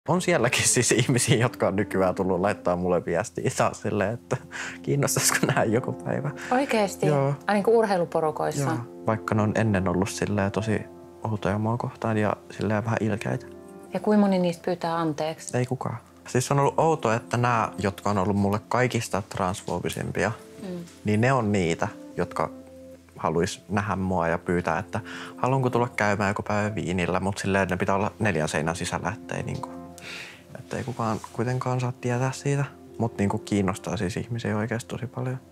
On sielläkin siis ihmisiä, jotka on nykyään tullut laittaa mulle viestiä taas silleen, että kiinnostaisiko nähdä joku päivä. Oikeesti? Joo. Niin kuin urheiluporukoissa? Joo. Vaikka ne on ennen ollut silleen tosi outoja mua kohtaan ja silleen vähän ilkeitä. Ja kuinka moni niistä pyytää anteeksi? Ei kukaan. Siis on ollut outoa, että nämä, jotka on ollut mulle kaikista transfoobisimpia, niin ne on niitä, jotka haluaisi nähdä mua ja pyytää, että haluanko tulla käymään joku päivä viinillä, mutta silleen ne pitää olla 4 seinän sisällä, ettei kukaan kuitenkaan saa tietää siitä. Mutta niinku kiinnostaa siis ihmisiä oikeasti tosi paljon.